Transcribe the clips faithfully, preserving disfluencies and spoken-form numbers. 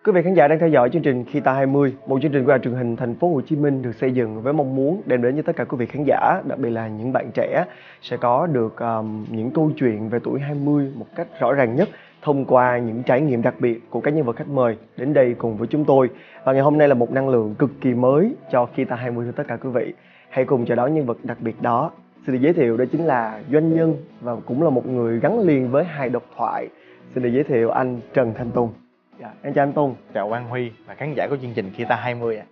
Quý vị khán giả đang theo dõi chương trình Khi Ta hai mươi, một chương trình của đài truyền hình Thành phố Hồ Chí Minh được xây dựng với mong muốn đem đến cho tất cả quý vị khán giả, đặc biệt là những bạn trẻ, sẽ có được um, những câu chuyện về tuổi hai mươi một cách rõ ràng nhất thông qua những trải nghiệm đặc biệt của các nhân vật khách mời đến đây cùng với chúng tôi. Và ngày hôm nay là một năng lượng cực kỳ mới cho Khi Ta hai mươi cho tất cả quý vị. Hãy cùng chào đón nhân vật đặc biệt đó. Xin được giới thiệu đó chính là doanh nhân và cũng là một người gắn liền với hài độc thoại. Xin được giới thiệu anh Trần Thanh Tùng. Dạ, em chào anh Tùng. Chào Quang Huy và khán giả của chương trình Khi Ta hai mươi ạ.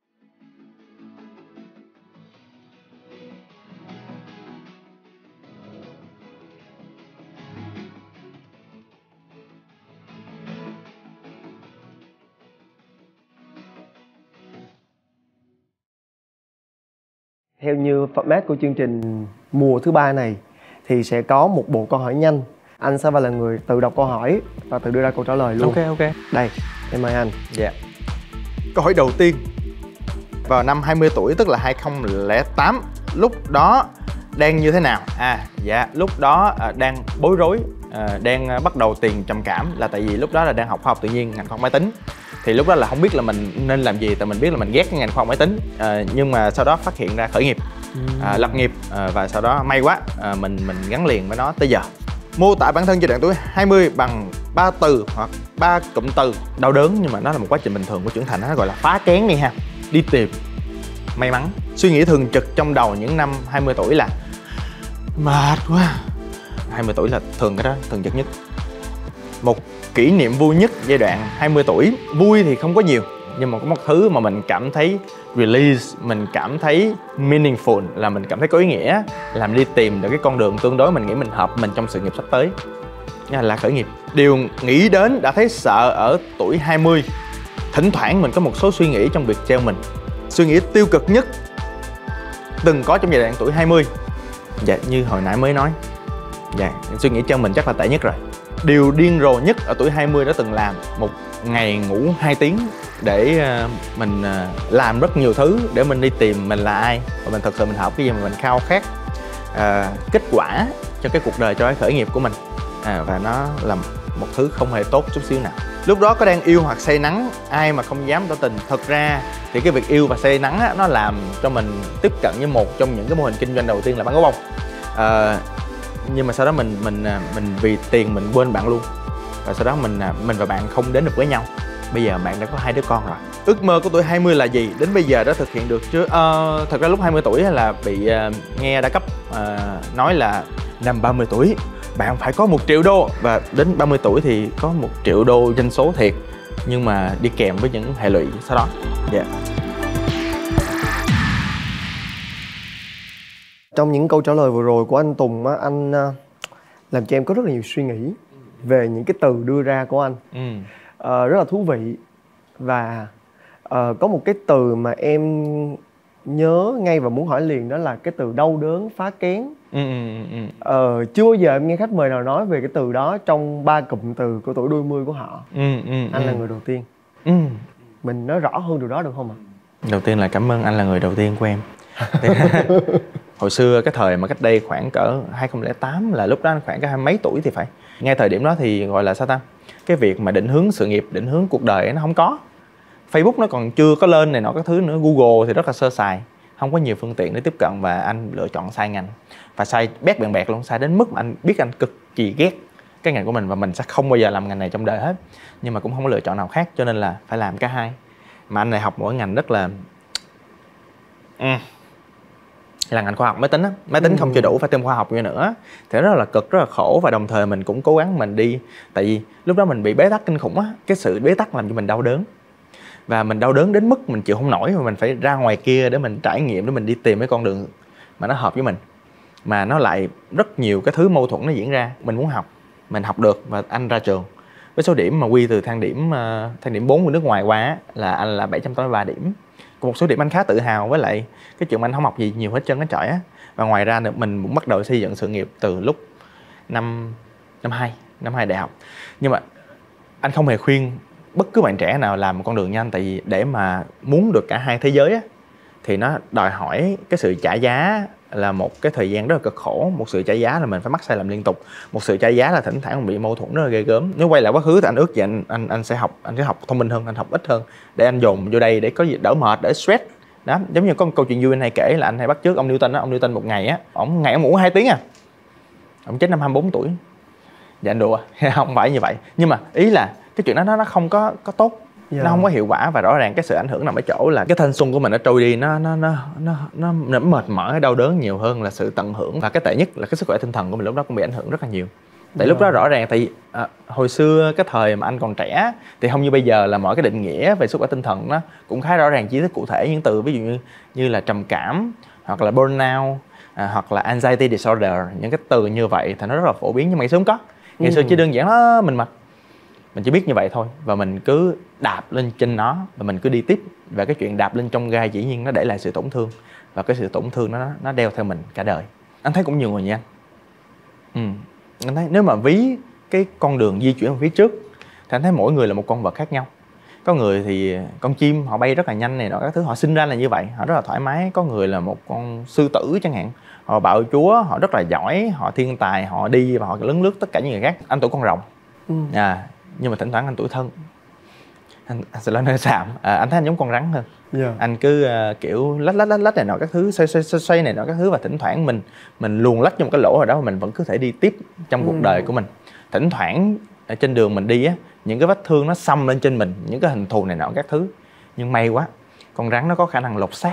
Theo như format của chương trình mùa thứ ba này thì sẽ có một bộ câu hỏi nhanh. Anh sẽ phải là người tự đọc câu hỏi và tự đưa ra câu trả lời luôn. Ok, ok. Đây, em mời anh. Dạ. Yeah. Câu hỏi đầu tiên. Vào năm hai mươi tuổi, tức là hai không không tám, lúc đó đang như thế nào? À, dạ, lúc đó à, đang bối rối, à, đang à, bắt đầu tiền trầm cảm. Là tại vì lúc đó là đang học khoa học tự nhiên, ngành khoa học máy tính. Thì lúc đó là không biết là mình nên làm gì, tại mình biết là mình ghét cái ngành khoa học máy tính. à, Nhưng mà sau đó phát hiện ra khởi nghiệp, à, lập nghiệp, à, và sau đó may quá, à, mình mình gắn liền với nó tới giờ. Mô tả bản thân giai đoạn tuổi hai mươi bằng ba từ hoặc ba cụm từ. Đau đớn, nhưng mà nó là một quá trình bình thường của trưởng thành, nó gọi là phá kén đi ha. Đi tìm, may mắn. Suy nghĩ thường trực trong đầu những năm hai mươi tuổi là mệt quá. hai mươi tuổi là thường cái đó, thường trực nhất. Một kỷ niệm vui nhất giai đoạn hai mươi tuổi. Vui thì không có nhiều, nhưng mà có một thứ mà mình cảm thấy release, mình cảm thấy meaningful, là mình cảm thấy có ý nghĩa, làm đi tìm được cái con đường tương đối mình nghĩ mình hợp mình trong sự nghiệp sắp tới, là khởi nghiệp. Điều nghĩ đến đã thấy sợ ở tuổi hai mươi. Thỉnh thoảng mình có một số suy nghĩ trong việc treo mình. Suy nghĩ tiêu cực nhất từng có trong giai đoạn tuổi hai mươi. Dạ, như hồi nãy mới nói. Dạ, suy nghĩ treo mình chắc là tệ nhất rồi. Điều điên rồ nhất ở tuổi hai mươi đã từng làm. Một ngày ngủ hai tiếng để uh, mình uh, làm rất nhiều thứ để mình đi tìm mình là ai và mình thật sự mình học cái gì mà mình khao khát uh, kết quả cho cái cuộc đời, cho cái khởi nghiệp của mình, à, và nó là một thứ không hề tốt chút xíu nào. Lúc đó có đang yêu hoặc say nắng, ai mà không dám tỏ tình. Thật ra thì cái việc yêu và say nắng á, nó làm cho mình tiếp cận với một trong những cái mô hình kinh doanh đầu tiên là bán gấu bông. Uh, nhưng mà sau đó mình mình mình vì tiền mình quên bạn luôn, và sau đó mình mình và bạn không đến được với nhau. Bây giờ bạn đã có hai đứa con rồi. Ước mơ của tuổi hai mươi là gì? Đến bây giờ đã thực hiện được chưa? Ờ, thật ra lúc hai mươi tuổi là bị uh, nghe đa cấp uh, nói là năm ba mươi tuổi bạn phải có một triệu đô, và đến ba mươi tuổi thì có một triệu đô doanh số thiệt, nhưng mà đi kèm với những hệ lụy sau đó. Dạ. Yeah. Trong những câu trả lời vừa rồi của anh Tùng á, anh uh, làm cho em có rất là nhiều suy nghĩ về những cái từ đưa ra của anh. Ừ. Uh, rất là thú vị. Và uh, có một cái từ mà em nhớ ngay và muốn hỏi liền, đó là cái từ đau đớn, phá kén. Ừ, ừ, ừ. Uh, chưa bao giờ em nghe khách mời nào nói về cái từ đó trong ba cụm từ của tuổi đôi mươi của họ. Ừ, ừ, anh ừ. là người đầu tiên. Ừ. Mình nói rõ hơn điều đó được không ạ? Đầu tiên là cảm ơn anh là người đầu tiên của em. Hồi xưa cái thời mà cách đây khoảng cỡ hai không không tám, là lúc đó anh khoảng cái hai mấy tuổi thì phải. Ngay thời điểm đó thì gọi là sao ta? Cái việc mà định hướng sự nghiệp, định hướng cuộc đời ấy, nó không có. Facebook nó còn chưa có lên này nọ các thứ nữa. Google thì rất là sơ sài, không có nhiều phương tiện để tiếp cận, và anh lựa chọn sai ngành. Và sai bét bẹn bẹt luôn, sai đến mức mà anh biết anh cực kỳ ghét cái ngành của mình và mình sẽ không bao giờ làm ngành này trong đời hết. Nhưng mà cũng không có lựa chọn nào khác, cho nên là phải làm cả hai. Mà anh này học mỗi ngành rất là ừ. là ngành khoa học máy tính á, máy tính ừ. không chưa đủ, phải thêm khoa học nữa, thì rất là cực, rất là khổ. Và đồng thời mình cũng cố gắng mình đi, tại vì lúc đó mình bị bế tắc kinh khủng á. Cái sự bế tắc làm cho mình đau đớn, và mình đau đớn đến mức mình chịu không nổi, và mình phải ra ngoài kia để mình trải nghiệm, để mình đi tìm cái con đường mà nó hợp với mình. Mà nó lại rất nhiều cái thứ mâu thuẫn nó diễn ra. Mình muốn học, mình học được, và anh ra trường với số điểm mà quy từ thang điểm thang điểm bốn của nước ngoài qua á, là anh là bảy trăm tám mươi ba điểm. Còn một số điểm anh khá tự hào với lại cái chuyện anh không học gì nhiều hết trơn á trời á. Và ngoài ra mình cũng bắt đầu xây dựng sự nghiệp từ lúc năm năm hai năm hai đại học. Nhưng mà anh không hề khuyên bất cứ bạn trẻ nào làm một con đường như anh, tại vì để mà muốn được cả hai thế giới á, thì nó đòi hỏi cái sự trả giá là một cái thời gian rất là cực khổ, một sự trả giá là mình phải mắc sai lầm liên tục, một sự trả giá là thỉnh thoảng mình bị mâu thuẫn rất là ghê gớm. Nếu quay lại quá khứ thì anh ước gì anh anh anh sẽ học anh sẽ học thông minh hơn, anh học ít hơn để anh dồn vô đây để có gì đỡ mệt, đỡ stress. Đó, giống như có một câu chuyện vui anh hay kể là anh hay bắt chước ông Newton á, ông Newton một ngày á, ổng ngày ổng ngủ hai tiếng à, ổng chết năm hai mươi bốn tuổi. Dạ anh đùa, không phải như vậy, nhưng mà ý là cái chuyện đó nó nó không có có tốt. Yeah. Nó không có hiệu quả, và rõ ràng cái sự ảnh hưởng nằm ở chỗ là cái thanh xuân của mình nó trôi đi, nó nó nó nó nó, nó mệt mỏi, đau đớn nhiều hơn là sự tận hưởng. Và cái tệ nhất là cái sức khỏe tinh thần của mình lúc đó cũng bị ảnh hưởng rất là nhiều. Tại yeah. lúc đó rõ ràng thì à, hồi xưa cái thời mà anh còn trẻ thì không như bây giờ là mọi cái định nghĩa về sức khỏe tinh thần nó cũng khá rõ ràng, chi tiết cụ thể, những từ ví dụ như như là trầm cảm hoặc là burnout à, hoặc là anxiety disorder, những cái từ như vậy thì nó rất là phổ biến. Nhưng mà ngày xưa không có, ngày ừ. xưa chỉ đơn giản đó mình mệt, mình chỉ biết như vậy thôi, và mình cứ đạp lên trên nó và mình cứ đi tiếp. Và cái chuyện đạp lên trong gai dĩ nhiên nó để lại sự tổn thương, và cái sự tổn thương nó nó đeo theo mình cả đời. Anh thấy cũng nhiều người như anh. Ừ. Anh thấy nếu mà ví cái con đường di chuyển ở phía trước thì anh thấy mỗi người là một con vật khác nhau. Có người thì con chim họ bay rất là nhanh này nọ các thứ, họ sinh ra là như vậy, họ rất là thoải mái. Có người là một con sư tử chẳng hạn, họ bạo chúa, họ rất là giỏi, họ thiên tài, họ đi và họ lấn lướt tất cả những người khác. Anh tuổi con rồng. Ừ. À, nhưng mà thỉnh thoảng anh tuổi thân, anh, anh sẽ nói nơi xàm, à, anh thấy anh giống con rắn hơn. Yeah. Anh cứ uh, kiểu lách lách lách lách này nọ các thứ, xoay xoay xoay, xoay này nọ các thứ, và thỉnh thoảng mình mình luồn lách trong một cái lỗ rồi đó, mà mình vẫn cứ thể đi tiếp trong cuộc ừ. đời của mình. Thỉnh thoảng ở trên đường mình đi á, những cái vết thương nó xăm lên trên mình, những cái hình thù này nọ các thứ, nhưng may quá con rắn nó có khả năng lột xác,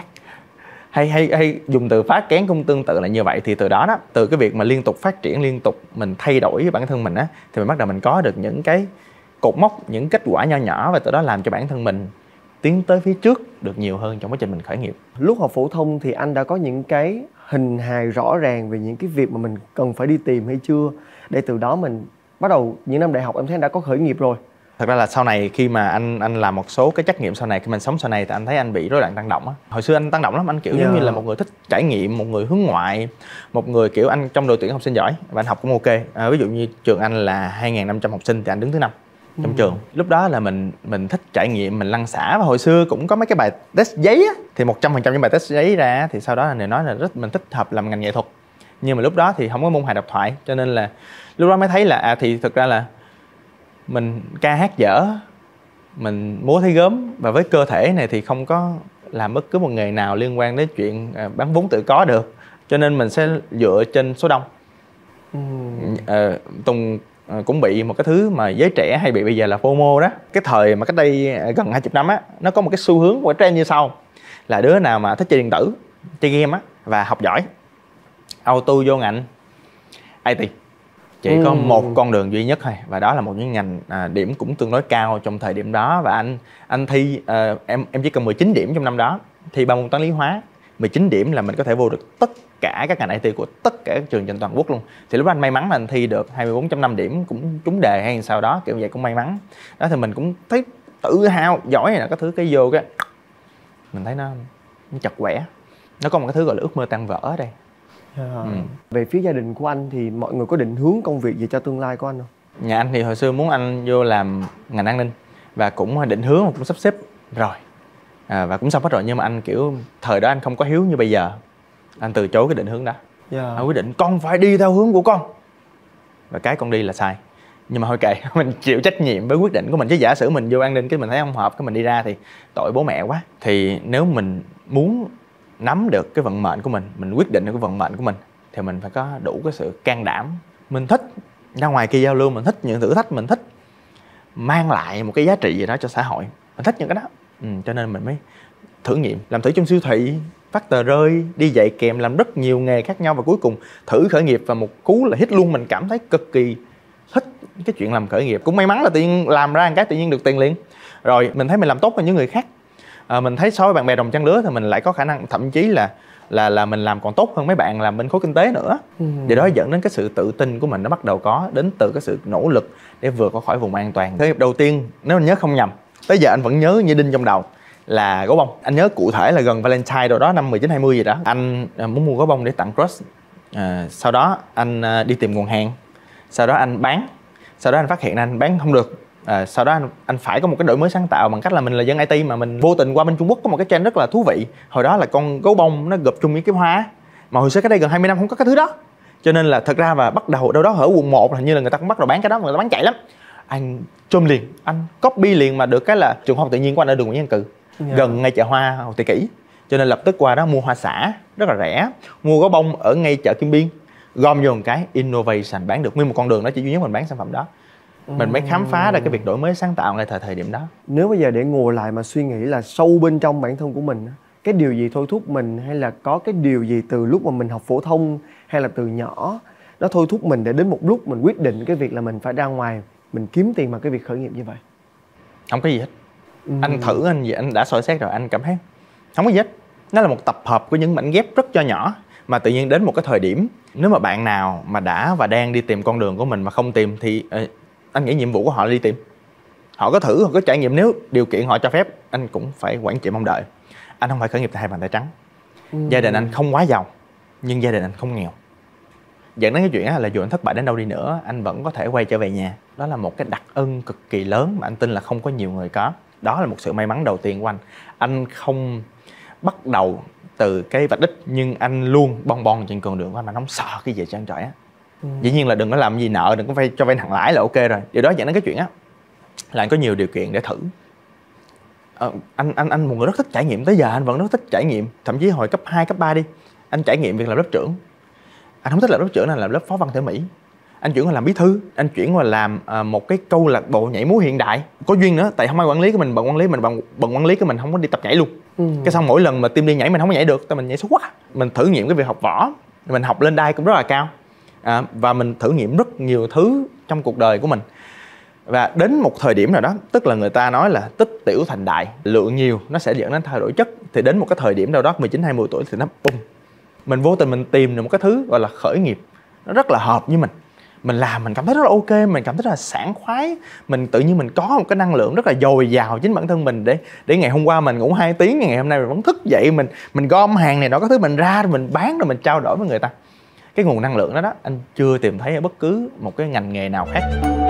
hay hay hay dùng từ phá kén cũng tương tự là như vậy. Thì từ đó đó, từ cái việc mà liên tục phát triển, liên tục mình thay đổi bản thân mình á, thì mình bắt đầu mình có được những cái cột mốc, những kết quả nho nhỏ, và từ đó làm cho bản thân mình tiến tới phía trước được nhiều hơn trong quá trình mình khởi nghiệp. Lúc học phổ thông thì anh đã có những cái hình hài rõ ràng về những cái việc mà mình cần phải đi tìm hay chưa, để từ đó mình bắt đầu những năm đại học em thấy anh đã có khởi nghiệp rồi? Thật ra là sau này khi mà anh anh làm một số cái trắc nghiệm sau này, khi mình sống sau này thì anh thấy anh bị rối loạn tăng động á. Hồi xưa anh tăng động lắm, anh kiểu yeah. giống như là một người thích trải nghiệm, một người hướng ngoại, một người kiểu anh trong đội tuyển học sinh giỏi và anh học cũng ok. À, ví dụ như trường anh là hai nghìn năm trăm học sinh thì anh đứng thứ năm trong ừ. trường. Lúc đó là mình mình thích trải nghiệm, mình lăn xả, và hồi xưa cũng có mấy cái bài test giấy á, thì một trăm phần trăm những bài test giấy ra thì sau đó là người nói là rất mình thích hợp làm ngành nghệ thuật. Nhưng mà lúc đó thì không có môn hài độc thoại, cho nên là lúc đó mới thấy là à thì thực ra là mình ca hát dở, mình múa thấy gớm, và với cơ thể này thì không có làm bất cứ một nghề nào liên quan đến chuyện bán vốn tự có được, cho nên mình sẽ dựa trên số đông. ừ. à, Tùng cũng bị một cái thứ mà giới trẻ hay bị bây giờ là FOMO đó. Cái thời mà cách đây gần hai mươi năm á, nó có một cái xu hướng của trend như sau, là đứa nào mà thích chơi điện tử, chơi game á và học giỏi, auto vô ngành i tê. Chỉ ừ. có một con đường duy nhất thôi, và đó là một những ngành à, điểm cũng tương đối cao trong thời điểm đó. Và anh anh thi à, em em chỉ cần mười chín điểm trong năm đó, thi ba môn toán lý hóa, mười chín điểm là mình có thể vô được tất cả các ngành i tê của tất cả các trường trên toàn quốc luôn. Thì lúc đó anh may mắn là anh thi được hai mươi bốn phẩy năm điểm, cũng trúng đề hay sao đó, kiểu vậy cũng may mắn. Đó thì mình cũng thấy tự hào, giỏi này là cái thứ, cái vô cái mình thấy nó, nó chật quẻ. Nó có một cái thứ gọi là ước mơ tan vỡ ở đây. Yeah. Ừ. Về phía gia đình của anh thì mọi người có định hướng công việc gì cho tương lai của anh không? Nhà anh thì hồi xưa muốn anh vô làm ngành an ninh, và cũng định hướng, cũng sắp xếp rồi à, và cũng xong hết rồi. Nhưng mà anh kiểu thời đó anh không có hiếu như bây giờ, anh từ chối cái định hướng đó. Yeah. Anh quyết định con phải đi theo hướng của con, và cái con đi là sai. Nhưng mà thôi kệ, mình chịu trách nhiệm với quyết định của mình. Chứ giả sử mình vô an ninh cái mình thấy không hợp, cái mình đi ra thì tội bố mẹ quá. Thì nếu mình muốn nắm được cái vận mệnh của mình, mình quyết định được cái vận mệnh của mình, thì mình phải có đủ cái sự can đảm. Mình thích ra ngoài kia giao lưu, mình thích những thử thách, mình thích mang lại một cái giá trị gì đó cho xã hội, mình thích những cái đó. ừ, Cho nên mình mới thử nghiệm, làm thử trong siêu thị, phát tờ rơi, đi dạy kèm, làm rất nhiều nghề khác nhau, và cuối cùng thử khởi nghiệp, và một cú là hit luôn. Mình cảm thấy cực kỳ thích cái chuyện làm khởi nghiệp. Cũng may mắn là tự nhiên làm ra một cái tự nhiên được tiền liền. Rồi mình thấy mình làm tốt hơn những người khác. À, mình thấy so với bạn bè đồng trang lứa thì mình lại có khả năng, thậm chí là là là mình làm còn tốt hơn mấy bạn làm bên khối kinh tế nữa. ừ. Điều đó dẫn đến cái sự tự tin của mình nó bắt đầu có, đến từ cái sự nỗ lực để vượt qua khỏi vùng an toàn. Khởi nghiệp đầu tiên, nếu mình nhớ không nhầm, tới giờ anh vẫn nhớ như đinh trong đầu, là gấu bông. Anh nhớ cụ thể là gần Valentine đâu đó, năm mười chín hai mươi gì đó, anh muốn mua gấu bông để tặng crush. à, Sau đó anh đi tìm nguồn hàng, sau đó anh bán, sau đó anh phát hiện anh bán không được. À, sau đó anh, anh phải có một cái đổi mới sáng tạo bằng cách là mình là dân i tê mà mình vô tình qua bên Trung Quốc có một cái trend rất là thú vị. Hồi đó là con gấu bông nó gộp chung với cái hoa, Mà hồi xưa cái đây gần hai mươi năm không có cái thứ đó. Cho nên là thật ra và bắt đầu đâu đó ở quận một là hình như là người ta cũng bắt đầu bán cái đó, người ta bán chạy lắm. Anh chôm liền, anh copy liền, mà được cái là trường khoa học tự nhiên của anh ở đường Nguyễn Văn Cừ, yeah. gần ngay chợ hoa Hồ Tây Kỷ. Cho nên lập tức qua đó mua hoa xả rất là rẻ, mua gói bông ở ngay chợ Kim Biên, gom vô một cái innovation bán được nguyên một con đường đó, chỉ duy nhất mình bán sản phẩm đó. Mình mới khám phá ra cái việc đổi mới sáng tạo ngay thời thời điểm đó. Nếu bây giờ để ngồi lại mà suy nghĩ là sâu bên trong bản thân của mình, cái điều gì thôi thúc mình, hay là có cái điều gì từ lúc mà mình học phổ thông hay là từ nhỏ nó thôi thúc mình để đến một lúc mình quyết định cái việc là mình phải ra ngoài mình kiếm tiền bằng cái việc khởi nghiệp như vậy? Không có gì hết. Ừ. Anh thử, anh gì anh đã soi xét rồi, anh cảm thấy không có gì hết. Nó là một tập hợp của những mảnh ghép rất cho nhỏ, mà tự nhiên đến một cái thời điểm, nếu mà bạn nào mà đã và đang đi tìm con đường của mình mà không tìm thì uh, anh nghĩ nhiệm vụ của họ là đi tìm. Họ có thử, họ có trải nghiệm, nếu điều kiện họ cho phép, anh cũng phải quản trị mong đợi. Anh không phải khởi nghiệp từ hai bàn tay trắng. Ừ. Gia đình anh không quá giàu, nhưng gia đình anh không nghèo. Dẫn đến cái chuyện là dù anh thất bại đến đâu đi nữa, anh vẫn có thể quay trở về nhà. Đó là một cái đặc ân cực kỳ lớn mà anh tin là không có nhiều người có. Đó là một sự may mắn đầu tiên của anh. Anh không bắt đầu từ cái vạch đích, nhưng anh luôn bon bon trên con đường của anh, mà anh không sợ cái gì trăn trỏi á. Ừ. Dĩ nhiên là đừng có làm gì nợ, đừng có vay cho vay nặng lãi là ok rồi. Điều đó dẫn đến cái chuyện á là anh có nhiều điều kiện để thử. Ờ, anh anh anh một người rất thích trải nghiệm, tới giờ anh vẫn rất thích trải nghiệm. Thậm chí hồi cấp hai, cấp ba đi, anh trải nghiệm việc làm lớp trưởng. Anh không thích làm lớp trưởng, anh làm lớp phó văn thể mỹ. Anh chuyển qua làm bí thư, anh chuyển qua làm uh, một cái câu lạc bộ nhảy múa hiện đại. Có duyên nữa, tại không ai quản lý của mình, bận quản lý mình bận, bận quản lý của mình không có đi tập nhảy luôn. Ừ. Cái xong mỗi lần mà team đi nhảy mình không có nhảy được, tại mình nhảy xấu quá. Mình thử nghiệm cái việc học võ, mình học lên đai cũng rất là cao, à, và mình thử nghiệm rất nhiều thứ trong cuộc đời của mình. Và đến một thời điểm nào đó, tức là người ta nói là tích tiểu thành đại, lượng nhiều nó sẽ dẫn đến thay đổi chất. Thì đến một cái thời điểm nào đó mười chín hai mươi tuổi thì nó bùng, mình vô tình mình tìm được một cái thứ gọi là khởi nghiệp, nó rất là hợp với mình. Mình làm mình cảm thấy rất là ok, mình cảm thấy rất là sảng khoái, mình tự nhiên mình có một cái năng lượng rất là dồi dào chính bản thân mình, để để ngày hôm qua mình ngủ hai tiếng, ngày hôm nay mình vẫn thức dậy, mình mình gom hàng này đó có thứ, mình ra mình bán rồi mình trao đổi với người ta. Cái nguồn năng lượng đó đó anh chưa tìm thấy ở bất cứ một cái ngành nghề nào khác.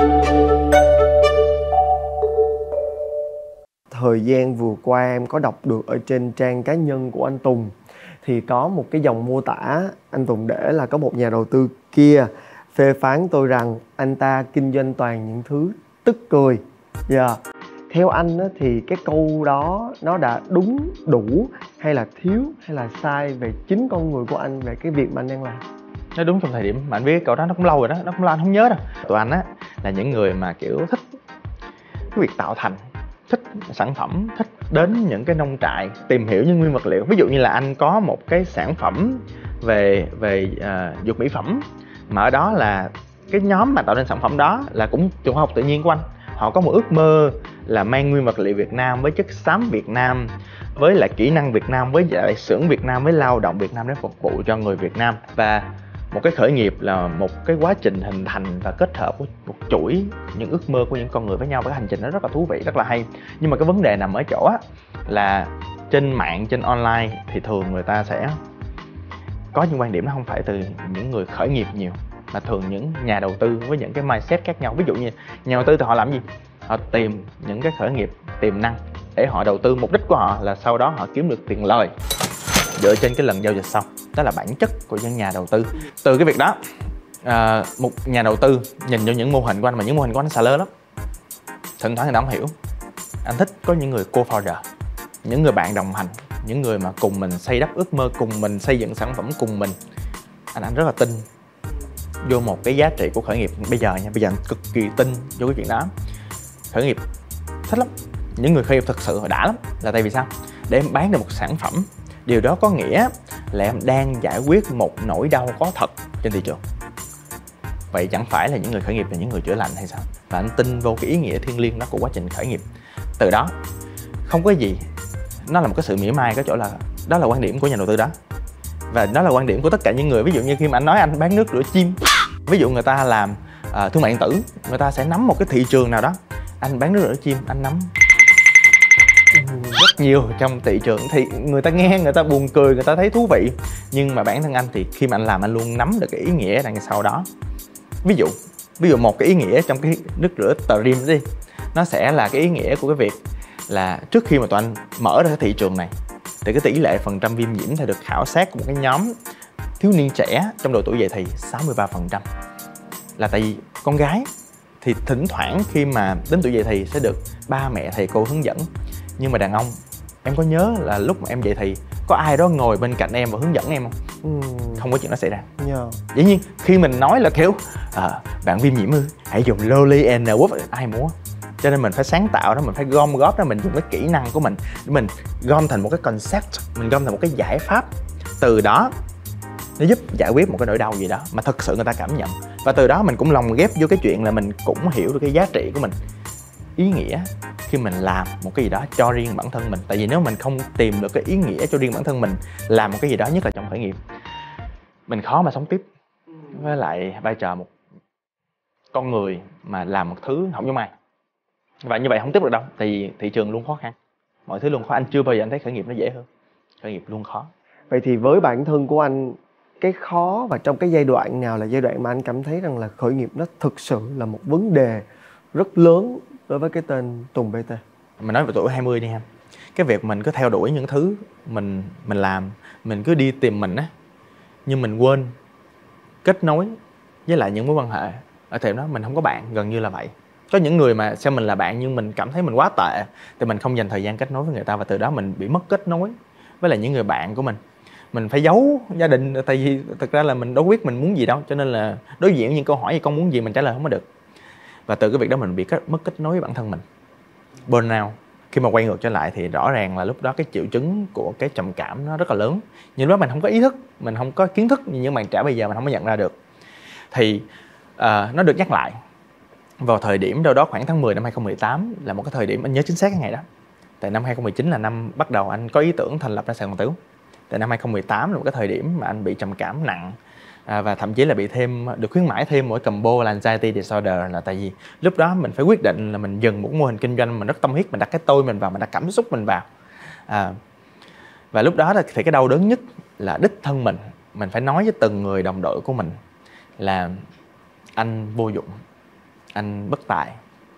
Thời gian vừa qua em có đọc được ở trên trang cá nhân của anh Tùng, thì có một cái dòng mô tả anh Tùng để là có một nhà đầu tư kia phê phán tôi rằng anh ta kinh doanh toàn những thứ tức cười. Dạ. Yeah. Theo anh á, thì cái câu đó nó đã đúng, đủ, hay là thiếu, hay là sai về chính con người của anh, về cái việc mà anh đang làm? Nó đúng trong thời điểm mà anh viết cái câu đó, nó cũng lâu rồi đó, nó cũng lâu anh không nhớ đâu. Tụi anh á là những người mà kiểu thích cái việc tạo thành, thích sản phẩm, thích đến những cái nông trại tìm hiểu những nguyên vật liệu. Ví dụ như là anh có một cái sản phẩm về về uh, dược mỹ phẩm, mà ở đó là cái nhóm mà tạo nên sản phẩm đó là cũng trường khoa học tự nhiên của anh. Họ có một ước mơ là mang nguyên vật liệu Việt Nam, với chất xám Việt Nam, với lại kỹ năng Việt Nam, với lại xưởng Việt Nam, với lao động Việt Nam để phục vụ cho người Việt Nam. Và một cái khởi nghiệp là một cái quá trình hình thành và kết hợp của một chuỗi những ước mơ của những con người với nhau. Với hành trình nó rất là thú vị, rất là hay. Nhưng mà cái vấn đề nằm ở chỗ á là trên mạng, trên online thì thường người ta sẽ có những quan điểm nó không phải từ những người khởi nghiệp nhiều, mà thường những nhà đầu tư với những cái mindset khác nhau. Ví dụ như nhà đầu tư thì họ làm gì? Họ tìm những cái khởi nghiệp tiềm năng để họ đầu tư. Mục đích của họ là sau đó họ kiếm được tiền lời dựa trên cái lần giao dịch sau. Đó là bản chất của những nhà đầu tư. Từ cái việc đó, à, một nhà đầu tư nhìn vào những mô hình của anh, mà những mô hình của anh xà lơ lắm. Thỉnh thoảng người ta không hiểu. Anh thích có những người co-founder, những người bạn đồng hành, những người mà cùng mình xây đắp ước mơ, cùng mình xây dựng sản phẩm cùng mình. Anh anh rất là tin vô một cái giá trị của khởi nghiệp. Bây giờ nha, bây giờ anh cực kỳ tin vô cái chuyện đó. Khởi nghiệp thích lắm. Những người khởi nghiệp thật sự họ đã lắm. Là tại vì sao? Để em bán được một sản phẩm, điều đó có nghĩa là em đang giải quyết một nỗi đau có thật trên thị trường. Vậy chẳng phải là những người khởi nghiệp là những người chữa lành hay sao? Và anh tin vô cái ý nghĩa thiêng liêng đó của quá trình khởi nghiệp. Từ đó không có gì, nó là một cái sự mỉa mai, cái chỗ là đó là quan điểm của nhà đầu tư đó, và đó là quan điểm của tất cả những người. Ví dụ như khi mà anh nói anh bán nước rửa chim, ví dụ người ta làm uh, thương mại điện tử, người ta sẽ nắm một cái thị trường nào đó. Anh bán nước rửa chim, anh nắm rất nhiều trong thị trường, thì người ta nghe, người ta buồn cười, người ta thấy thú vị. Nhưng mà bản thân anh thì khi mà anh làm, anh luôn nắm được cái ý nghĩa đằng sau đó. Ví dụ ví dụ một cái ý nghĩa trong cái nước rửa tờ rim đi, nó sẽ là cái ý nghĩa của cái việc là trước khi mà tụi anh mở ra cái thị trường này thì cái tỷ lệ phần trăm viêm nhiễm thì được khảo sát của một cái nhóm thiếu niên trẻ trong độ tuổi dậy thì sáu mươi ba phần trăm. Là tại vì con gái thì thỉnh thoảng khi mà đến tuổi dậy thì sẽ được ba mẹ thầy cô hướng dẫn. Nhưng mà đàn ông, em có nhớ là lúc mà em dậy thì có ai đó ngồi bên cạnh em và hướng dẫn em không? Ừ. Không có chuyện đó xảy ra. Yeah. Dĩ nhiên khi mình nói là kiểu à, bạn Viêm Nhiễm ơi, hãy dùng Lolly and Whoop, ai muốn. Cho nên mình phải sáng tạo đó, mình phải gom góp đó, mình dùng cái kỹ năng của mình để mình gom thành một cái concept, mình gom thành một cái giải pháp. Từ đó nó giúp giải quyết một cái nỗi đau gì đó mà thật sự người ta cảm nhận. Và từ đó mình cũng lồng ghép vô cái chuyện là mình cũng hiểu được cái giá trị của mình, ý nghĩa khi mình làm một cái gì đó cho riêng bản thân mình. Tại vì nếu mình không tìm được cái ý nghĩa cho riêng bản thân mình, làm một cái gì đó, nhất là trong khởi nghiệp, mình khó mà sống tiếp với lại vai trò một con người mà làm một thứ không giống ai. Và như vậy không tiếp được đâu, thì thị trường luôn khó khăn, mọi thứ luôn khó. Anh chưa bao giờ anh thấy khởi nghiệp nó dễ hơn, khởi nghiệp luôn khó. Vậy thì với bản thân của anh, cái khó và trong cái giai đoạn nào là giai đoạn mà anh cảm thấy rằng là khởi nghiệp nó thực sự là một vấn đề rất lớn đối với cái tên Tùng bê tê? Mình nói về tuổi hai mươi đi ha. Cái việc mình cứ theo đuổi những thứ mình mình làm, mình cứ đi tìm mình á, nhưng mình quên kết nối với lại những mối quan hệ. Ở thời điểm đó mình không có bạn, gần như là vậy. Có những người mà xem mình là bạn nhưng mình cảm thấy mình quá tệ thì mình không dành thời gian kết nối với người ta, và từ đó mình bị mất kết nối với lại những người bạn của mình. Mình phải giấu gia đình, tại vì thực ra là mình đâu biết mình muốn gì đâu, cho nên là đối diện những câu hỏi gì con muốn gì mình trả lời không có được. Và từ cái việc đó mình bị kết, mất kết nối với bản thân mình. Burnout. Khi mà quay ngược trở lại thì rõ ràng là lúc đó cái triệu chứng của cái trầm cảm nó rất là lớn. Nhưng lúc đó mình không có ý thức, mình không có kiến thức như những bạn trẻ bây giờ, mình không có nhận ra được. Thì uh, nó được nhắc lại vào thời điểm đâu đó khoảng tháng mười năm hai không một tám, là một cái thời điểm anh nhớ chính xác cái ngày đó. Tại năm hai không một chín là năm bắt đầu anh có ý tưởng thành lập ra Sài Gòn Tếu. Tại năm hai không một tám là một cái thời điểm mà anh bị trầm cảm nặng, à, và thậm chí là bị thêm, được khuyến mãi thêm một combo là anxiety disorder. Là tại vì lúc đó mình phải quyết định là mình dừng một mô hình kinh doanh, mình rất tâm huyết, mình đặt cái tôi mình vào, mình đặt cảm xúc mình vào, à, và lúc đó thì cái đau đớn nhất là đích thân mình mình phải nói với từng người đồng đội của mình là anh vô dụng, anh bất tài,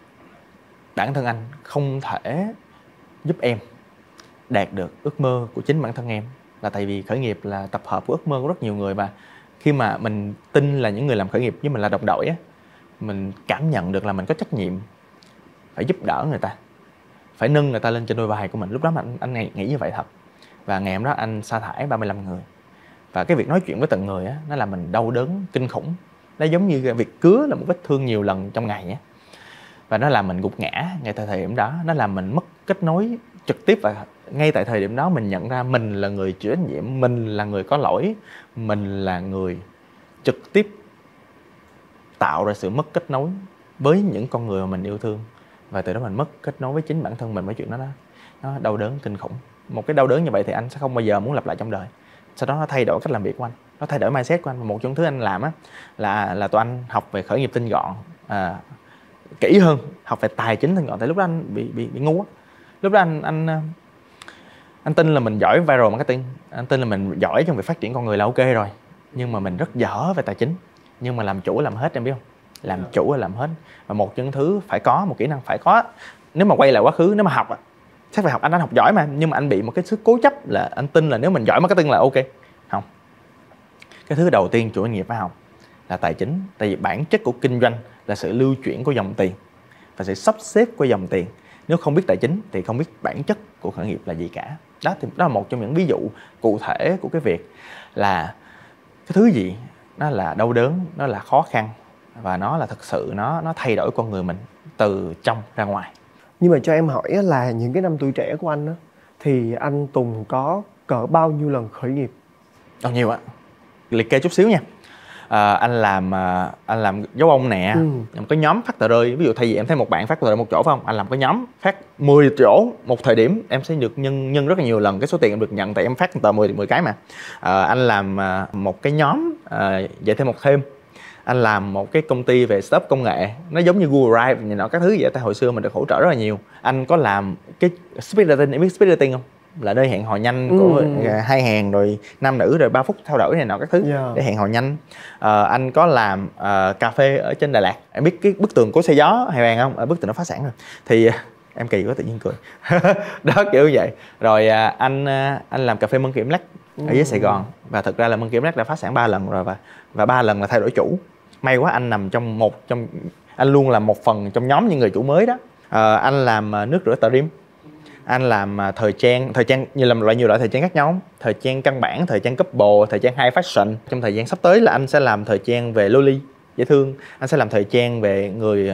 bản thân anh không thể giúp em đạt được ước mơ của chính bản thân em. Là tại vì khởi nghiệp là tập hợp của ước mơ của rất nhiều người, và khi mà mình tin là những người làm khởi nghiệp với mình là đồng đội á, mình cảm nhận được là mình có trách nhiệm phải giúp đỡ người ta, phải nâng người ta lên trên đôi vai của mình. Lúc đó mà anh, anh nghĩ như vậy thật. Và ngày hôm đó anh sa thải ba mươi lăm người. Và cái việc nói chuyện với từng người á, nó làm mình đau đớn kinh khủng. Nó giống như việc cứa là một vết thương nhiều lần trong ngày á. Và nó làm mình gục ngã ngay tại thời điểm đó. Nó làm mình mất kết nối trực tiếp, và ngay tại thời điểm đó mình nhận ra mình là người chịu trách nhiệm, mình là người có lỗi, mình là người trực tiếp tạo ra sự mất kết nối với những con người mà mình yêu thương. Và từ đó mình mất kết nối với chính bản thân mình. Với chuyện đó, đó nó đau đớn kinh khủng. Một cái đau đớn như vậy thì anh sẽ không bao giờ muốn lặp lại trong đời. Sau đó nó thay đổi cách làm việc của anh, nó thay đổi mindset của anh. Một trong thứ anh làm á là là tụi anh học về khởi nghiệp tinh gọn, à, kỹ hơn, học về tài chính tinh gọn. Tại lúc đó anh bị bị, bị ngu á. Lúc đó anh anh anh tin là mình giỏi viral marketing, anh tin là mình giỏi trong việc phát triển con người là ok rồi, nhưng mà mình rất dở về tài chính. Nhưng mà làm chủ làm hết, em biết không? Làm chủ là làm hết. Và một trong những thứ phải có, một kỹ năng phải có. Nếu mà quay lại quá khứ, nếu mà học, chắc phải học, anh đã học giỏi mà, nhưng mà anh bị một cái sức cố chấp là anh tin là nếu mình giỏi marketing là ok. Không. Cái thứ đầu tiên chủ doanh nghiệp phải học là tài chính. Tại vì bản chất của kinh doanh là sự lưu chuyển của dòng tiền và sự sắp xếp của dòng tiền. Nếu không biết tài chính thì không biết bản chất của khởi nghiệp là gì cả. Đó thì đó là một trong những ví dụ cụ thể của cái việc là cái thứ gì nó là đau đớn, nó là khó khăn, và nó là thực sự nó nó thay đổi con người mình từ trong ra ngoài. Nhưng mà cho em hỏi là những cái năm tuổi trẻ của anh đó, thì anh Tùng có cỡ bao nhiêu lần khởi nghiệp? Bao nhiêu ạ? Liệt kê chút xíu nha. À, anh làm à, anh làm dấu ông nè, ừ. một cái nhóm phát tờ rơi. Ví dụ thay vì em thấy một bạn phát tờ rơi một chỗ phải không, anh làm cái nhóm phát mười chỗ một thời điểm, em sẽ được nhân nhân rất là nhiều lần cái số tiền em được nhận, tại em phát tờ mười mười cái mà. À, anh làm à, một cái nhóm à, dạy thêm một thêm. Anh làm một cái công ty về startup công nghệ, nó giống như Google Drive này nọ các thứ vậy. Tại hồi xưa mình được hỗ trợ rất là nhiều. Anh có làm cái speed dating, em biết speed dating không? Là nơi hẹn hò nhanh của ừ. hai hàng rồi nam nữ rồi ba phút trao đổi này nọ các thứ, yeah. để hẹn hò nhanh. À, anh có làm uh, cà phê ở trên Đà Lạt. Em biết cái bức tường của xe gió hay vàng không? Ở bức tường nó phá sản rồi. Thì em kỳ quá tự nhiên cười. Đó kiểu như vậy. Rồi uh, anh uh, anh làm cà phê Mân Kiệm Lắc ở dưới Sài Gòn. Và thực ra là Mân Kim Rác đã phá sản ba lần rồi, và và ba lần là thay đổi chủ. May quá anh nằm trong một trong anh luôn là một phần trong nhóm những người chủ mới đó. À, anh làm nước rửa tờ rim, anh làm thời trang, thời trang như làm loại nhiều loại thời trang khác nhau, thời trang căn bản, thời trang couple, thời trang high fashion. Trong thời gian sắp tới là anh sẽ làm thời trang về loli dễ thương, anh sẽ làm thời trang về người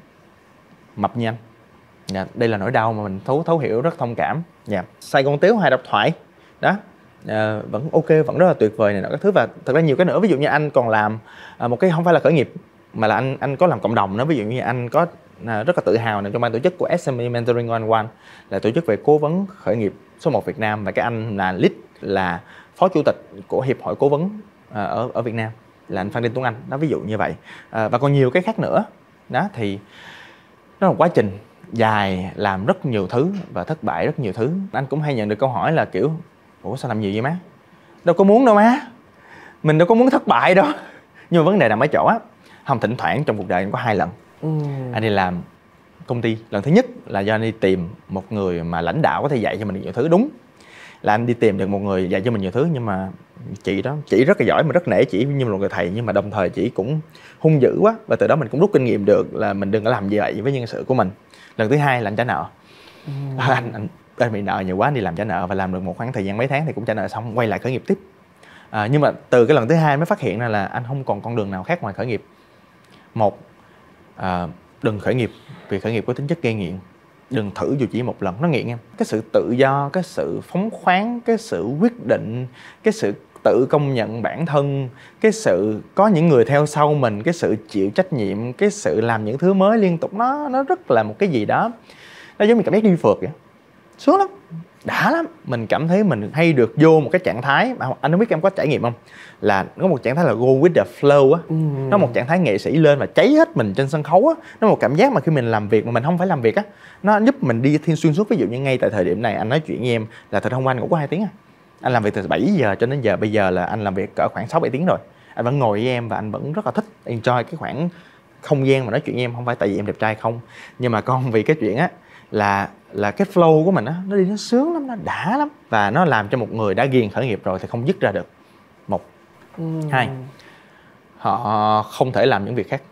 mập như anh. Dạ, đây là nỗi đau mà mình thấu thấu hiểu, rất thông cảm. Dạ, Sài Gòn Tiếu, Hài Độc Thoại đó, à, vẫn ok, vẫn rất là tuyệt vời này nọ các thứ. Và thật ra nhiều cái nữa, ví dụ như anh còn làm à, một cái không phải là khởi nghiệp mà là anh anh có làm cộng đồng nữa. Ví dụ như anh có à, rất là tự hào nằm trong ban tổ chức của ét em e Mentoring một một, là tổ chức về cố vấn khởi nghiệp số một Việt Nam, và cái anh là lead, là phó chủ tịch của hiệp hội cố vấn à, ở ở Việt Nam, là anh Phan Đinh Tuấn Anh đó, ví dụ như vậy. À, và còn nhiều cái khác nữa đó. Thì nó là một quá trình dài, làm rất nhiều thứ và thất bại rất nhiều thứ. Anh cũng hay nhận được câu hỏi là kiểu ủa sao làm nhiều vậy má, đâu có muốn đâu má, mình đâu có muốn thất bại đâu. Nhưng mà vấn đề nằm ở chỗ á, không, thỉnh thoảng trong cuộc đời anh có hai lần ừ. anh đi làm công ty. Lần thứ nhất là do anh đi tìm một người mà lãnh đạo có thể dạy cho mình nhiều thứ. Đúng là anh đi tìm được một người dạy cho mình nhiều thứ, nhưng mà chị đó, chị rất là giỏi, mà rất nể chị như một người thầy, nhưng mà đồng thời chị cũng hung dữ quá. Và từ đó mình cũng rút kinh nghiệm được là mình đừng có làm gì vậy với nhân sự của mình. Lần thứ hai là anh trả nợ. ừ. à, anh, anh, anh bị nợ nhiều quá, anh đi làm trả nợ, và làm được một khoảng thời gian mấy tháng thì cũng trả nợ xong, quay lại khởi nghiệp tiếp. à, Nhưng mà từ cái lần thứ hai mới phát hiện ra là anh không còn con đường nào khác ngoài khởi nghiệp. Một, à, đừng khởi nghiệp vì khởi nghiệp có tính chất gây nghiện. Đừng thử dù chỉ một lần, nó nghiện em. Cái sự tự do, cái sự phóng khoáng, cái sự quyết định, cái sự tự công nhận bản thân, cái sự có những người theo sau mình, cái sự chịu trách nhiệm, cái sự làm những thứ mới liên tục, nó nó rất là một cái gì đó, nó giống như cảm giác đi phượt vậy. Sướng lắm, đã lắm. Mình cảm thấy mình hay được vô một cái trạng thái mà anh không biết em có trải nghiệm không, là có một trạng thái là go with the flow á. ừ. Nó một trạng thái nghệ sĩ lên và cháy hết mình trên sân khấu á. Nó một cảm giác mà khi mình làm việc mà mình không phải làm việc á, nó giúp mình đi thiên xuyên suốt. Ví dụ như ngay tại thời điểm này anh nói chuyện với em là thật hôm qua anh ngủ có hai tiếng à. Anh làm việc từ bảy giờ cho đến giờ bây giờ là anh làm việc cỡ khoảng sáu bảy tiếng rồi. Anh vẫn ngồi với em và anh vẫn rất là thích enjoy cái khoảng không gian mà nói chuyện với em. Không phải tại vì em đẹp trai không, nhưng mà còn vì cái chuyện á là là cái flow của mình á, nó đi nó sướng lắm, nó đã lắm. Và nó làm cho một người đã ghiền khởi nghiệp rồi thì không dứt ra được. Một. uhm. Hai, họ không thể làm những việc khác.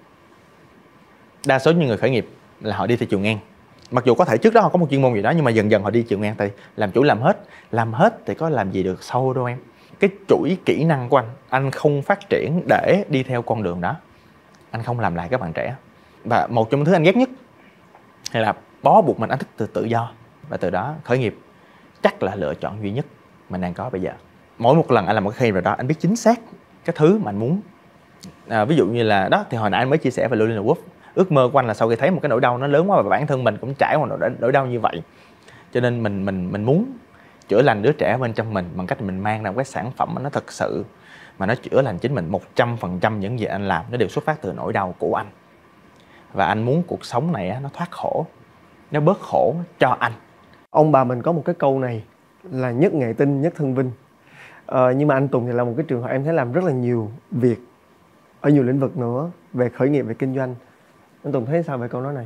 Đa số những người khởi nghiệp là họ đi theo chiều ngang. Mặc dù có thể trước đó họ có một chuyên môn gì đó, nhưng mà dần dần họ đi chiều ngang. Tại làm chủ làm hết, làm hết thì có làm gì được sâu đâu em. Cái chuỗi kỹ năng của anh, anh không phát triển để đi theo con đường đó. Anh không làm lại các bạn trẻ. Và một trong những thứ anh ghét nhất hay là bó buộc mình, anh thích từ tự do. Và từ đó khởi nghiệp chắc là lựa chọn duy nhất mình đang có bây giờ. Mỗi một lần anh làm một cái khởi nghiệp rồi đó, anh biết chính xác cái thứ mà anh muốn. À, ví dụ như là đó, thì hồi nãy anh mới chia sẻ về Lolina Wolf. Ước mơ của anh là sau khi thấy một cái nỗi đau nó lớn quá và bản thân mình cũng trải qua nỗi, nỗi đau như vậy, cho nên mình mình mình muốn chữa lành đứa trẻ bên trong mình bằng cách mình mang ra một cái sản phẩm mà nó thật sự mà nó chữa lành chính mình. Một trăm phần trăm những gì anh làm nó đều xuất phát từ nỗi đau của anh. Và anh muốn cuộc sống này nó thoát khổ, nó bớt khổ cho anh. Ông bà mình có một cái câu này là nhất nghệ tinh, nhất thân vinh. Ờ, nhưng mà anh Tùng thì là một cái trường hợp em thấy làm rất là nhiều việc ở nhiều lĩnh vực nữa, về khởi nghiệp, về kinh doanh. Anh Tùng thấy sao về câu nói này?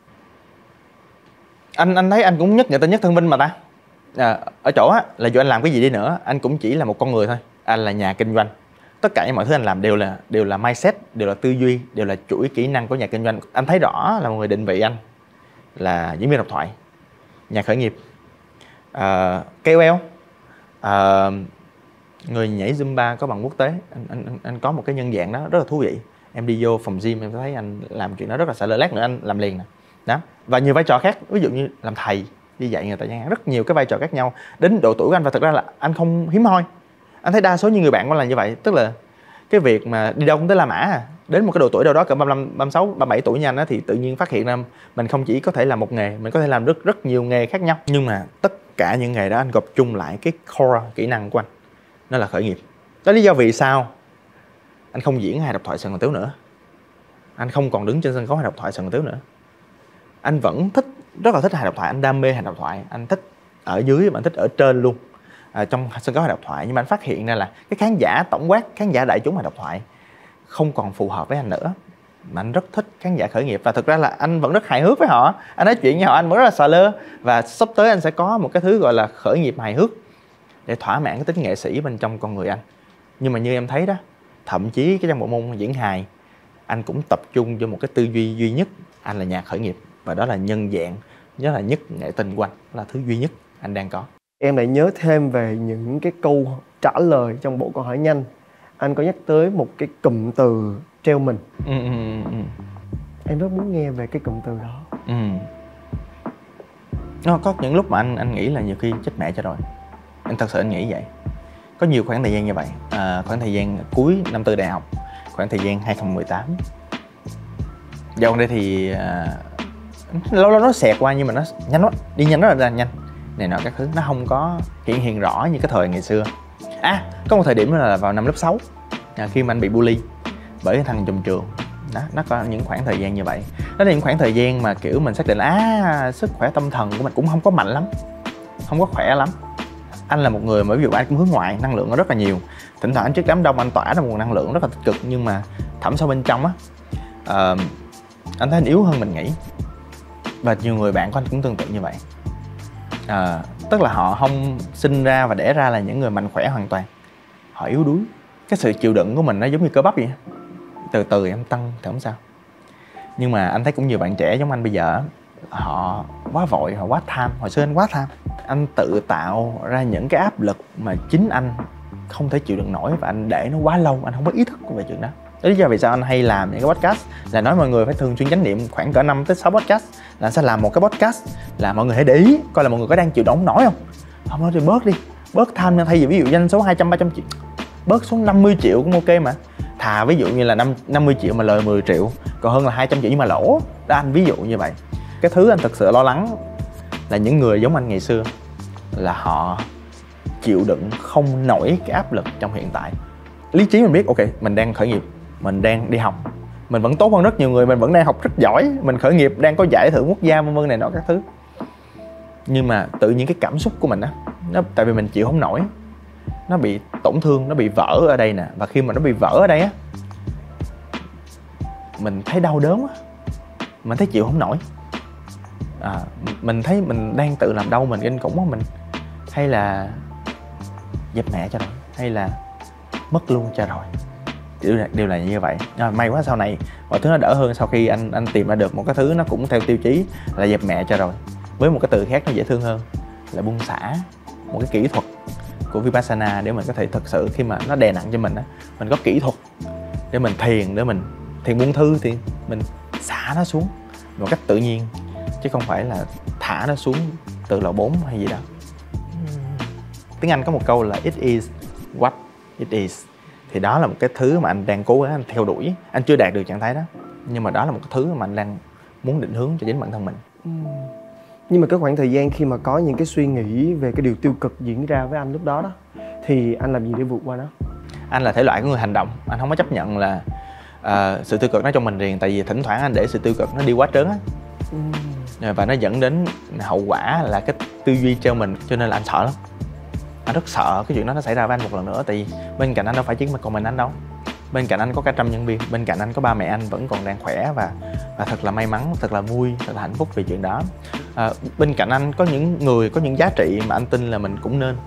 Anh anh thấy anh cũng nhất nghệ tinh, nhất thân vinh mà ta. À, ở chỗ á là dù anh làm cái gì đi nữa, anh cũng chỉ là một con người thôi. Anh là nhà kinh doanh. Tất cả những mọi thứ anh làm đều là đều là mindset, đều là tư duy, đều là chuỗi kỹ năng của nhà kinh doanh. Anh thấy rõ là một người định vị anh là diễn viên độc thoại, nhà khởi nghiệp, uh, ca o lờ, uh, người nhảy Zumba có bằng quốc tế. Anh, anh, anh có một cái nhân dạng đó rất là thú vị. Em đi vô phòng gym em thấy anh làm chuyện đó rất là xả lơ, lát nữa anh làm liền nè. Đó. Và nhiều vai trò khác, ví dụ như làm thầy, đi dạy người ta chẳng hạn, rất nhiều cái vai trò khác nhau đến độ tuổi của anh. Và thật ra là anh không hiếm hoi. Anh thấy đa số những người bạn của anh là như vậy. Tức là cái việc mà đi đâu cũng tới La Mã à. Đến một cái độ tuổi đâu đó cỡ ba mươi lăm, ba mươi sáu, ba mươi bảy tuổi như anh á, thì tự nhiên phát hiện ra mình không chỉ có thể làm một nghề, mình có thể làm rất rất nhiều nghề khác nhau. Nhưng mà tất cả những nghề đó anh gộp chung lại cái core kỹ năng của anh, nó là khởi nghiệp. Đó là lý do vì sao anh không diễn hài độc thoại Sài Gòn Tiếu nữa. Anh không còn đứng trên sân khấu hài độc thoại Sài Gòn Tiếu nữa. Anh vẫn thích, rất là thích hài độc thoại, anh đam mê hài độc thoại, anh thích ở dưới và anh thích ở trên luôn. À, trong sân khấu hài độc thoại, nhưng mà anh phát hiện ra là cái khán giả tổng quát, khán giả đại chúng hài độc thoại không còn phù hợp với anh nữa, mà anh rất thích khán giả khởi nghiệp. Và thực ra là anh vẫn rất hài hước với họ, anh nói chuyện với họ anh vẫn rất là xà lơ. Và sắp tới anh sẽ có một cái thứ gọi là khởi nghiệp hài hước, để thỏa mãn cái tính nghệ sĩ bên trong con người anh. Nhưng mà như em thấy đó, thậm chí cái trong bộ môn diễn hài, anh cũng tập trung cho một cái tư duy duy nhất, anh là nhà khởi nghiệp, và đó là nhân dạng, đó là nhất nghệ tình của anh, đó là thứ duy nhất anh đang có. Em lại nhớ thêm về những cái câu trả lời trong bộ câu hỏi nhanh. Anh có nhắc tới một cái cụm từ treo mình. Ừ, ừ, ừ. Em rất muốn nghe về cái cụm từ đó. Ừ. Nó có những lúc mà anh anh nghĩ là nhiều khi chết mẹ cho rồi. Anh thật sự anh nghĩ vậy. Có nhiều khoảng thời gian như vậy. À, khoảng thời gian cuối năm tư đại học, khoảng thời gian hai không một tám. Dạo đây thì à, lâu lâu nó xẹt qua nhưng mà nó nhanh quá, đi nhanh rất là nhanh. Này nọ các thứ nó không có hiện hiện rõ như cái thời ngày xưa. À, có một thời điểm là vào năm lớp sáu, à, khi mà anh bị bully bởi cái thằng trùm trường. Đó, nó có những khoảng thời gian như vậy. Đó là những khoảng thời gian mà kiểu mình xác định là à, sức khỏe tâm thần của mình cũng không có mạnh lắm, không có khỏe lắm. Anh là một người mà ví dụ anh cũng hướng ngoại, năng lượng nó rất là nhiều. Thỉnh thoảng trước đám đông anh tỏa ra một nguồn năng lượng rất là tích cực, nhưng mà thẳm sâu bên trong á, uh, anh thấy anh yếu hơn mình nghĩ. Và nhiều người bạn của anh cũng tương tự như vậy. À, tức là họ không sinh ra và đẻ ra là những người mạnh khỏe hoàn toàn, họ yếu đuối. Cái sự chịu đựng của mình nó giống như cơ bắp vậy, từ từ em tăng thì không sao. Nhưng mà anh thấy cũng nhiều bạn trẻ giống anh bây giờ, họ quá vội, họ quá tham. Hồi xưa anh quá tham, anh tự tạo ra những cái áp lực mà chính anh không thể chịu đựng nổi, và anh để nó quá lâu, anh không có ý thức về chuyện đó. Đó lý do vì sao anh hay làm những cái podcast, là nói mọi người phải thường xuyên chánh niệm. Khoảng cỡ năm tới sáu podcast là anh sẽ làm một cái podcast, là mọi người hãy để ý coi là mọi người có đang chịu đựng nổi không. Không nói thì bớt đi, bớt tham nha. Thay vì ví dụ doanh số hai trăm ba trăm triệu, bớt xuống năm mươi triệu cũng ok mà. Thà ví dụ như là năm mươi triệu mà lời mười triệu, còn hơn là hai trăm triệu nhưng mà lỗ. Đó, anh ví dụ như vậy. Cái thứ anh thực sự lo lắng là những người giống anh ngày xưa, là họ chịu đựng không nổi cái áp lực trong hiện tại. Lý trí mình biết ok, mình đang khởi nghiệp, mình đang đi học, mình vẫn tốt hơn rất nhiều người, mình vẫn đang học rất giỏi, mình khởi nghiệp đang có giải thưởng quốc gia vân vân này nọ các thứ. Nhưng mà tự nhiên cái cảm xúc của mình á, nó tại vì mình chịu không nổi, nó bị tổn thương, nó bị vỡ ở đây nè. Và khi mà nó bị vỡ ở đây á, mình thấy đau đớn á, mình thấy chịu không nổi. À, mình thấy mình đang tự làm đau mình kinh khủng á. Mình hay là dẹp mẹ cho rồi, hay là mất luôn cho rồi. Điều là, điều là như vậy. À, may quá sau này mọi thứ nó đỡ hơn, sau khi anh anh tìm ra được một cái thứ nó cũng theo tiêu chí là dẹp mẹ cho rồi, với một cái từ khác nó dễ thương hơn là buông xả. Một cái kỹ thuật của Vipassana để mình có thể thực sự khi mà nó đè nặng cho mình á, mình có kỹ thuật để mình thiền, để mình thiền buông thư, thì mình xả nó xuống một cách tự nhiên, chứ không phải là thả nó xuống từ lầu bốn hay gì đó. Tiếng Anh có một câu là it is what it is. Thì đó là một cái thứ mà anh đang cố gắng anh theo đuổi. Anh chưa đạt được trạng thái đó, nhưng mà đó là một cái thứ mà anh đang muốn định hướng cho chính bản thân mình. Ừ. Nhưng mà cái khoảng thời gian khi mà có những cái suy nghĩ về cái điều tiêu cực diễn ra với anh lúc đó đó, thì anh làm gì để vượt qua nó? Anh là thể loại của người hành động. Anh không có chấp nhận là uh, sự tiêu cực nó trong mình riêng. Tại vì thỉnh thoảng anh để sự tiêu cực nó đi quá trớn á. Ừ. Và nó dẫn đến hậu quả là cái tư duy treo mình. Cho nên là anh sợ lắm. Anh rất sợ cái chuyện đó nó xảy ra với anh một lần nữa. Tại vì bên cạnh anh đâu phải chỉ còn mình anh đâu. Bên cạnh anh có cả trăm nhân viên. Bên cạnh anh có ba mẹ anh vẫn còn đang khỏe. Và, và thật là may mắn, thật là vui, thật là hạnh phúc vì chuyện đó. à, Bên cạnh anh có những người, có những giá trị mà anh tin là mình cũng nên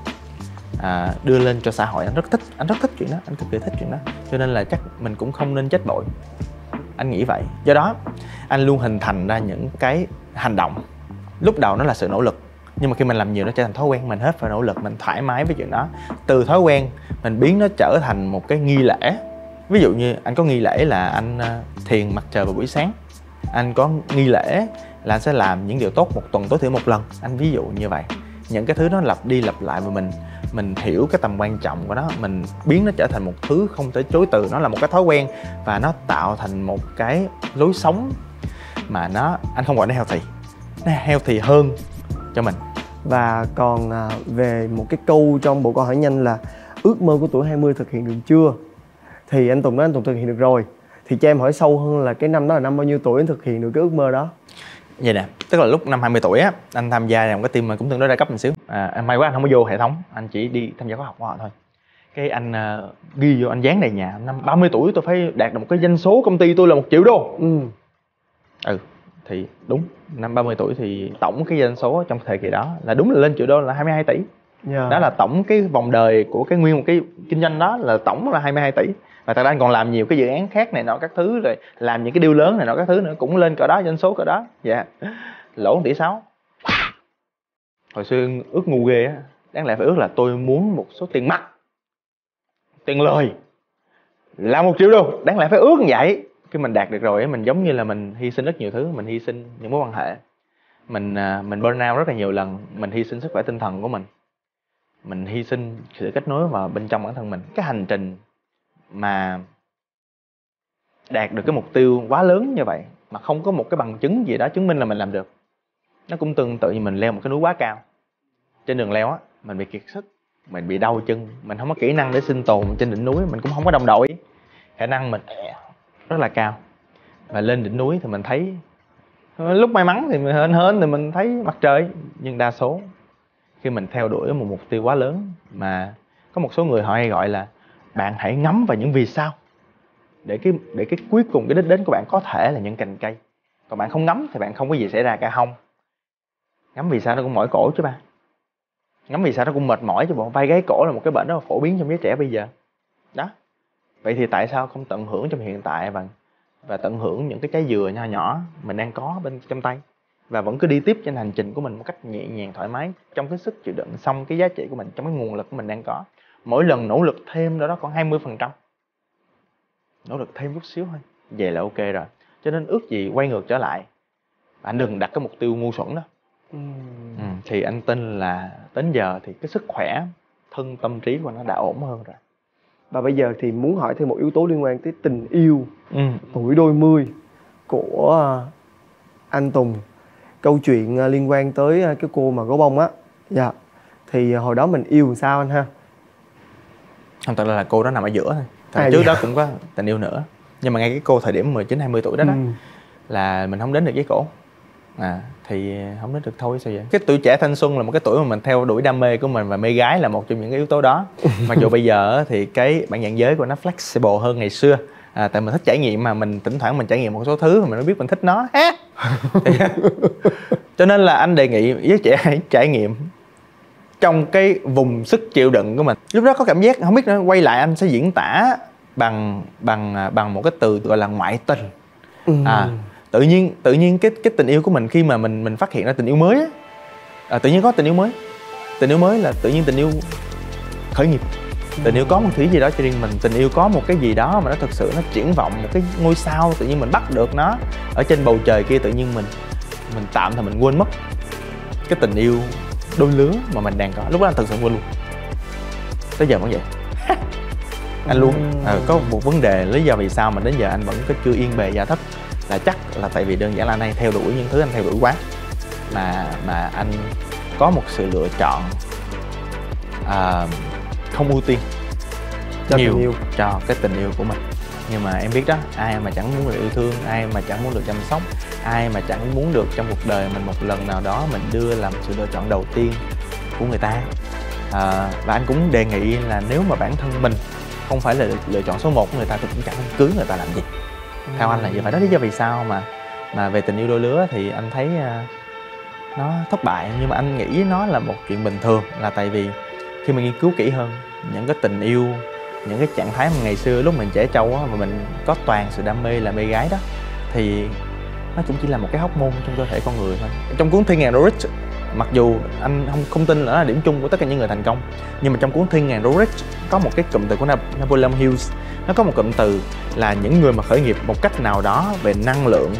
à, đưa lên cho xã hội. Anh rất thích, anh rất thích chuyện đó. Anh cực kỳ thích chuyện đó. Cho nên là chắc mình cũng không nên chết bội. Anh nghĩ vậy. Do đó anh luôn hình thành ra những cái hành động. Lúc đầu nó là sự nỗ lực, nhưng mà khi mình làm nhiều nó trở thành thói quen. Mình hết phải nỗ lực, mình thoải mái với chuyện đó. Từ thói quen mình biến nó trở thành một cái nghi lễ. Ví dụ như anh có nghi lễ là anh thiền mặt trời vào buổi sáng. Anh có nghi lễ là anh sẽ làm những điều tốt một tuần tối thiểu một lần. Anh ví dụ như vậy. Những cái thứ nó lặp đi lặp lại và mình mình hiểu cái tầm quan trọng của nó. Mình biến nó trở thành một thứ không thể chối từ. Nó là một cái thói quen và nó tạo thành một cái lối sống mà nó, anh không gọi nó healthy, nó healthy hơn cho mình. Và còn à, về một cái câu trong bộ câu hỏi nhanh là ước mơ của tuổi hai mươi thực hiện được chưa? Thì anh Tùng nói anh Tùng thực hiện được rồi. Thì cho em hỏi sâu hơn là cái năm đó là năm bao nhiêu tuổi anh thực hiện được cái ước mơ đó? Vậy nè, tức là lúc năm hai mươi tuổi á, anh tham gia vào một cái team mà cũng tương đối đa cấp một xíu. À, may quá anh không có vô hệ thống, anh chỉ đi tham gia khóa học của họ thôi. Cái anh uh, ghi vô, anh dán đầy nhà, năm ba mươi tuổi tôi phải đạt được một cái doanh số công ty tôi là một triệu đô. Ừ. Ừ, thì đúng, năm ba mươi tuổi thì tổng cái doanh số trong thời kỳ đó là đúng là lên triệu đô là hai mươi hai tỷ. Yeah. Đó là tổng cái vòng đời của cái nguyên một cái kinh doanh đó là tổng là hai mươi hai tỷ. Và thật ra anh còn làm nhiều cái dự án khác này nọ các thứ, rồi làm những cái deal lớn này nọ các thứ nữa, cũng lên cỡ đó, doanh số cỡ đó. Dạ. Lỗ một tỷ sáu. Hồi xưa ước ngu ghê á, đáng lẽ phải ước là tôi muốn một số tiền mặt, tiền lời là một triệu đô, đáng lẽ phải ước như vậy. Khi mình đạt được rồi, mình giống như là mình hy sinh rất nhiều thứ, mình hy sinh những mối quan hệ, mình mình burn out rất là nhiều lần, mình hy sinh sức khỏe tinh thần của mình, mình hy sinh sự kết nối vào bên trong bản thân mình. Cái hành trình mà đạt được cái mục tiêu quá lớn như vậy mà không có một cái bằng chứng gì đó chứng minh là mình làm được, nó cũng tương tự như mình leo một cái núi quá cao. Trên đường leo á, mình bị kiệt sức, mình bị đau chân, mình không có kỹ năng để sinh tồn trên đỉnh núi, mình cũng không có đồng đội, khả năng mình rất là cao. Và lên đỉnh núi thì mình thấy, lúc may mắn thì mình hên hên thì mình thấy mặt trời, nhưng đa số khi mình theo đuổi một mục tiêu quá lớn, mà có một số người họ hay gọi là bạn hãy ngắm vào những vì sao để cái để cái cuối cùng cái đích đến của bạn có thể là những cành cây. Còn bạn không ngắm thì bạn không có gì xảy ra cả. Không ngắm vì sao nó cũng mỏi cổ chứ ba, ngắm vì sao nó cũng mệt mỏi chứ bộ. Vai gáy cổ là một cái bệnh rất là phổ biến trong giới trẻ bây giờ đó. Vậy thì tại sao không tận hưởng trong hiện tại và và tận hưởng những cái trái dừa nho nhỏ mình đang có bên trong tay, và vẫn cứ đi tiếp trên hành trình của mình một cách nhẹ nhàng thoải mái, trong cái sức chịu đựng, xong cái giá trị của mình, trong cái nguồn lực của mình đang có. Mỗi lần nỗ lực thêm đó đó khoảng hai mươi phần trăm, nỗ lực thêm chút xíu thôi, vậy là ok rồi. Cho nên ước gì quay ngược trở lại, anh đừng đặt cái mục tiêu ngu xuẩn đó. ừ. Ừ, thì anh tin là đến giờ thì cái sức khỏe thân tâm trí của nó đã ổn hơn rồi. Và bây giờ thì muốn hỏi thêm một yếu tố liên quan tới tình yêu ừ. tuổi đôi mươi của anh Tùng. Câu chuyện liên quan tới cái cô mà gấu bông á. Dạ. Thì hồi đó mình yêu làm sao anh ha? Không, thật ra là cô đó nằm ở giữa thôi. Thời à, trước dạ. đó cũng có tình yêu nữa. Nhưng mà ngay cái cô thời điểm mười chín hai mươi tuổi đó, ừ. đó là mình không đến được với cổ. À, thì không đến được thôi, sao vậy? Cái tuổi trẻ thanh xuân là một cái tuổi mà mình theo đuổi đam mê của mình, và mê gái là một trong những cái yếu tố đó. Mặc dù bây giờ thì cái bản dạng giới của nó flexible hơn ngày xưa. À, tại mình thích trải nghiệm mà, mình thỉnh thoảng mình trải nghiệm một số thứ mà mình mới biết mình thích nó. Cho nên là anh đề nghị giới trẻ hãy trải nghiệm trong cái vùng sức chịu đựng của mình. Lúc đó có cảm giác không biết nữa, quay lại anh sẽ diễn tả bằng bằng bằng một cái từ gọi là ngoại tình. ừ. À, tự nhiên tự nhiên cái cái tình yêu của mình, khi mà mình mình phát hiện ra tình yêu mới á, à, tự nhiên có tình yêu mới. Tình yêu mới là tự nhiên tình yêu khởi nghiệp. Tình yêu có một thứ gì đó cho riêng mình, tình yêu có một cái gì đó mà nó thực sự nó triển vọng, một cái ngôi sao tự nhiên mình bắt được nó ở trên bầu trời kia, tự nhiên mình mình tạm thời mình quên mất cái tình yêu đôi lứa mà mình đang có. Lúc đó anh thực sự quên luôn, tới giờ vẫn vậy. Anh luôn à, có một vấn đề lý do vì sao mà đến giờ anh vẫn cứ chưa yên bề gia thất, là chắc là tại vì đơn giản là anh hay theo đuổi những thứ anh theo đuổi quá, mà mà anh có một sự lựa chọn à, không ưu tiên cho nhiều tình yêu. cho cái tình yêu của mình. Nhưng mà em biết đó, ai mà chẳng muốn được yêu thương, ai mà chẳng muốn được chăm sóc, ai mà chẳng muốn được trong cuộc đời mình một lần nào đó mình đưa làm sự lựa chọn đầu tiên của người ta. À, và anh cũng đề nghị là nếu mà bản thân mình không phải là lựa chọn số một của người ta thì cũng chẳng cưới người ta làm gì. ừ. Theo anh là vậy. Phải đó lý do vì sao mà mà về tình yêu đôi lứa thì anh thấy uh, nó thất bại. Nhưng mà anh nghĩ nó là một chuyện bình thường, là tại vì khi mình nghiên cứu kỹ hơn những cái tình yêu, những cái trạng thái mà ngày xưa lúc mình trẻ trâu á, mà mình có toàn sự đam mê là mê gái đó, thì nó cũng chỉ là một cái hormone trong cơ thể con người thôi. Trong cuốn Thiên Ngàn Đô Rich, mặc dù anh không không tin là nó là điểm chung của tất cả những người thành công, nhưng mà trong cuốn Thiên Ngàn Đô Rich có một cái cụm từ của Napoleon Hill, nó có một cụm từ là những người mà khởi nghiệp một cách nào đó về năng lượng,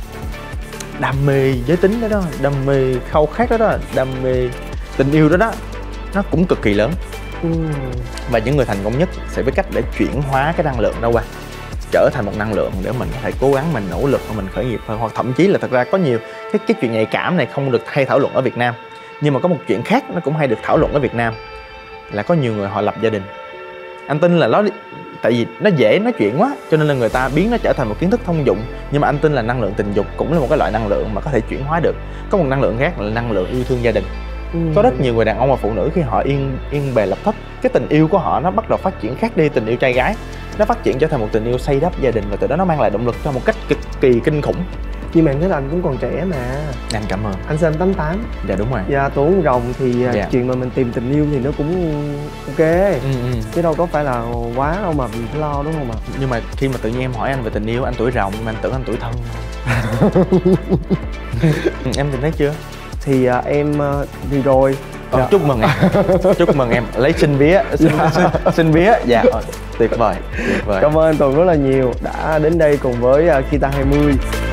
đam mê giới tính đó đó, đam mê khao khát đó đó, đam mê tình yêu đó đó, nó cũng cực kỳ lớn. ừ. Và những người thành công nhất sẽ biết cách để chuyển hóa cái năng lượng đó qua trở thành một năng lượng để mình có thể cố gắng, mình nỗ lực và mình khởi nghiệp hơn. Hoặc thậm chí là thật ra có nhiều cái, cái chuyện nhạy cảm này không được hay thảo luận ở Việt Nam, nhưng mà có một chuyện khác nó cũng hay được thảo luận ở Việt Nam, là có nhiều người họ lập gia đình. Anh tin là nó tại vì nó dễ nói chuyện quá cho nên là người ta biến nó trở thành một kiến thức thông dụng. Nhưng mà anh tin là năng lượng tình dục cũng là một cái loại năng lượng mà có thể chuyển hóa được. Có một năng lượng khác là năng lượng yêu thương gia đình. ừ. Có rất nhiều người đàn ông và phụ nữ khi họ yên yên bề lập thất, cái tình yêu của họ nó bắt đầu phát triển khác đi tình yêu trai gái. Nó phát triển trở thành một tình yêu xây đắp gia đình, và từ đó nó mang lại động lực cho một cách cực kỳ kinh khủng. Nhưng mà em thấy là anh cũng còn trẻ mà. Anh cảm ơn. Anh sinh tám tám. Dạ đúng rồi. Dạ tuổi con rồng thì Dạ. chuyện mà mình tìm tình yêu thì nó cũng ok. Ừ, ừ. Chứ đâu có phải là quá đâu mà mình phải lo, đúng không ạ? Nhưng mà khi mà tự nhiên em hỏi anh về tình yêu, anh tuổi rồng mà anh tưởng anh tuổi thân. Em tìm thấy chưa? Thì à, em à, đi rồi. Ờ, Dạ. chúc mừng em. Chúc mừng em lấy xin vía, xin, xin, xin vía. Dạ, ờ, tuyệt vời, tuyệt vời. Cảm ơn anh Tùng rất là nhiều đã đến đây cùng với uh, Kita hai mươi.